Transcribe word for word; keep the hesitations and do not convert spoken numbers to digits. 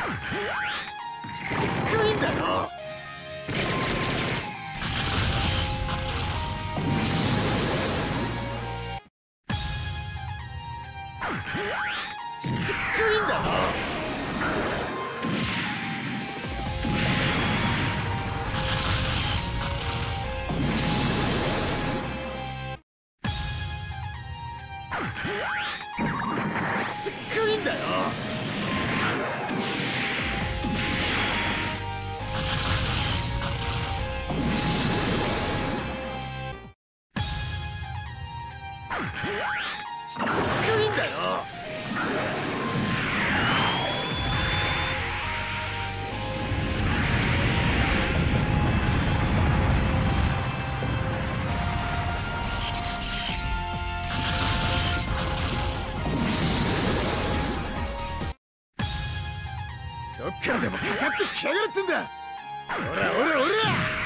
しつこいんだよ。しつこいんだよ。しつこいんだよ。しつこいんだよ。どっからでもかかってきやがるってんだ。おらおらおら。